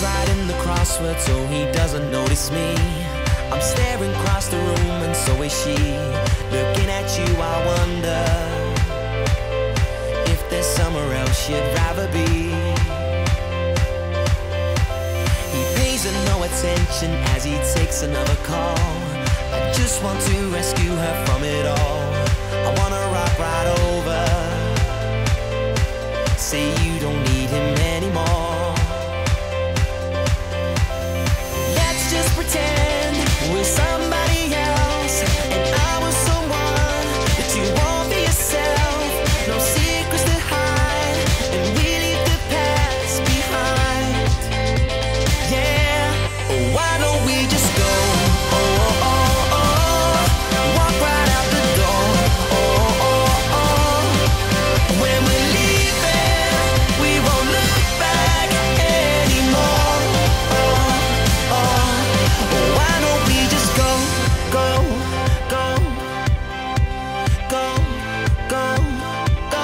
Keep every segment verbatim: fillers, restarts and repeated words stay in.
right in the crossword so he doesn't notice me. I'm staring across the room and so is she. Looking at you, I wonder if there's somewhere else you'd rather be. He pays her no attention as he takes another call. I just want to rescue her from it all. I wanna rock right over, say you don't need him anymore. Let's just pretend we're somebody else, and I was someone that you won't be yourself. No secrets to hide, and we leave the past behind. Yeah, why don't we just go? Oh, oh, oh, oh. Walk right out the door. Oh, oh, oh. When we're leaving, we won't look back anymore. Oh, oh. Why don't we just go, go, go, go, go, go?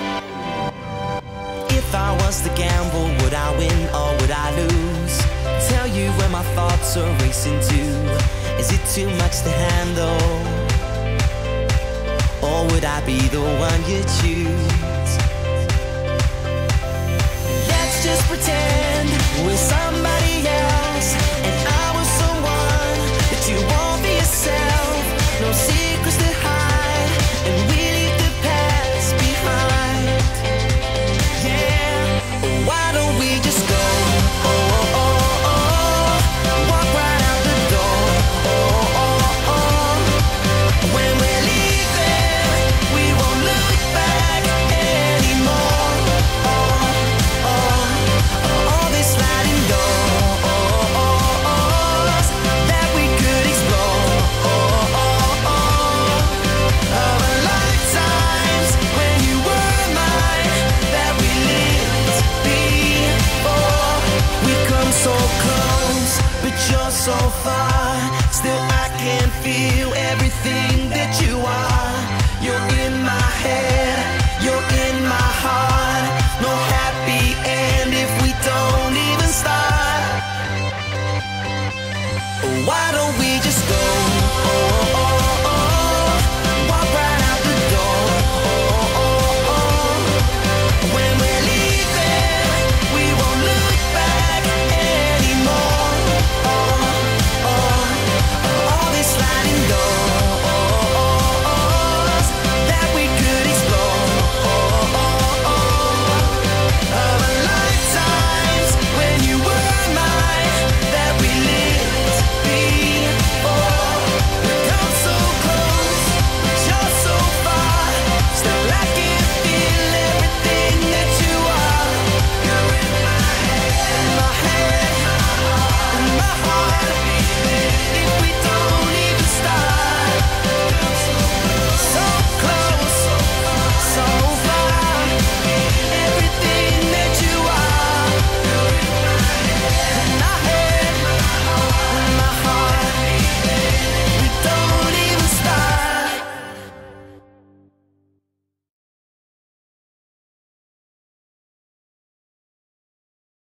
If I was to gamble, would I win or would I lose? Tell you where my thoughts are racing to. Is it too much to handle? Or would I be the one you choose? Let's just pretend we're somebody else, and I was someone that you won't be yourself. No secrets to hide, and we leave the past behind. Yeah, why don't we just go? Oh, oh, oh, oh. Walk right out the door. Oh, oh, oh. When we're leaving, we won't look back anymore. Oh, oh. All this sliding doors that we could explore. Oh, oh, oh. Of our lifetimes when you were mine, that we lived before. We've come so close, but you're so far. Still I can feel everything that you are. You're in my head.